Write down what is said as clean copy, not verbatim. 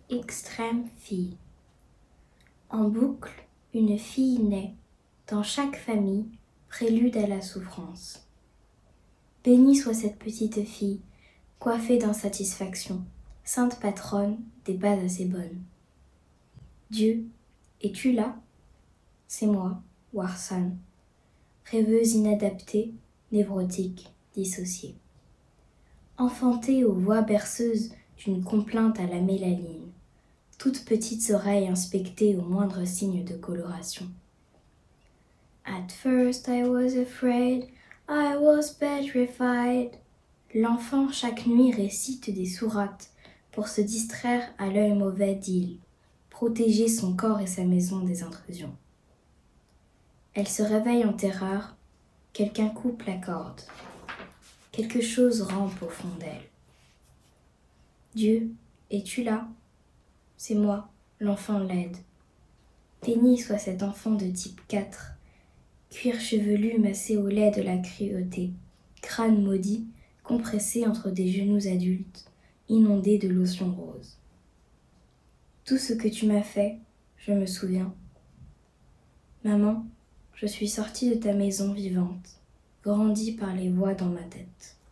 extrême fille. En boucle, une fille naît, dans chaque famille, prélude à la souffrance. Bénie soit cette petite fille, coiffée d'insatisfaction, sainte patronne des pas assez bonnes. Dieu, es-tu là? C'est moi, Warsan, rêveuse inadaptée, névrotique, dissociée. Enfantée aux voix berceuses d'une complainte à la mélaline, toutes petites oreilles inspectées au moindre signe de coloration. At first I was afraid, I was petrified. L'enfant chaque nuit récite des sourates pour se distraire à l'œil mauvais d'île, protéger son corps et sa maison des intrusions. Elle se réveille en terreur, quelqu'un coupe la corde. Quelque chose rampe au fond d'elle. Dieu, es-tu là? C'est moi, l'enfant laide. Béni soit cet enfant de type 4, cuir chevelu massé au lait de la cruauté, crâne maudit, compressé entre des genoux adultes, inondé de lotion rose. Tout ce que tu m'as fait, je me souviens. Maman, je suis sortie de ta maison vivante, grandie par les voix dans ma tête.